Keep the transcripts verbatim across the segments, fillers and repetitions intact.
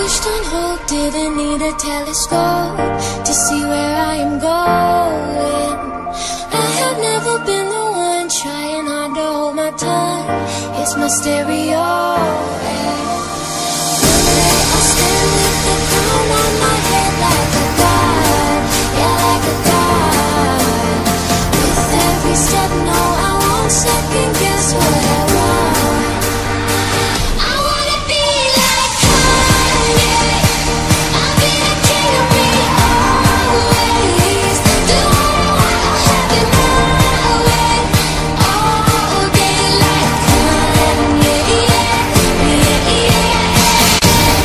pushed on hold, didn't need a telescope to see where I am going. I have never been the one trying hard to hold my tongue. It's my stereo. And one day I'll stand with the crown on my head like a god, yeah, like a god. With every step, no, I won't second guess what I want. I wanna be like Kanye. I'll be the king of me always. Do what I have it my way, all day like Kanye. Yeah, yeah, yeah.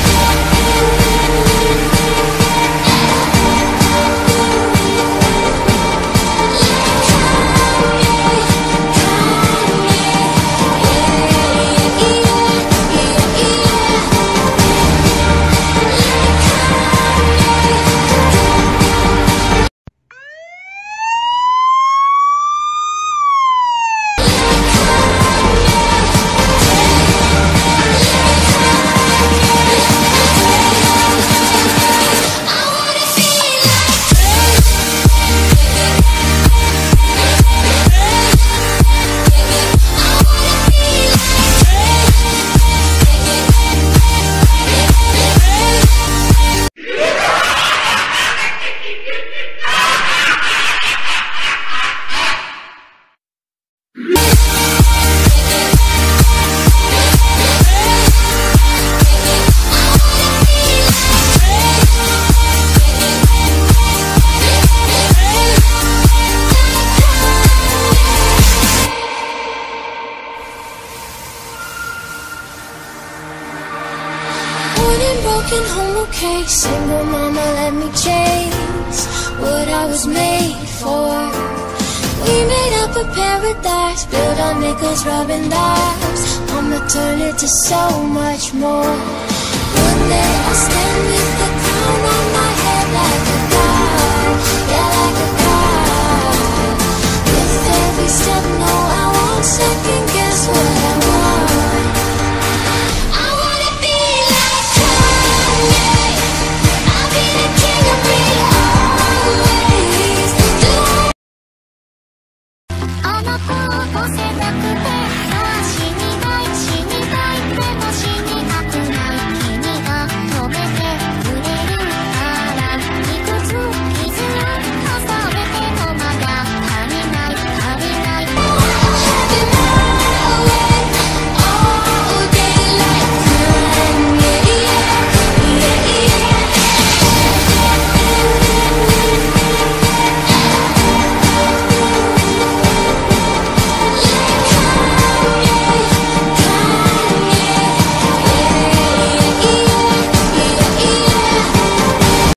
Broken home, okay, single mama, let me chase what I was made for. We made up a paradise, built on nickels, rubbing dimes. I'ma turn it to so much more. One day I'll stand with the crown on my head like a god, yeah, like a god. With every step, no, I won't second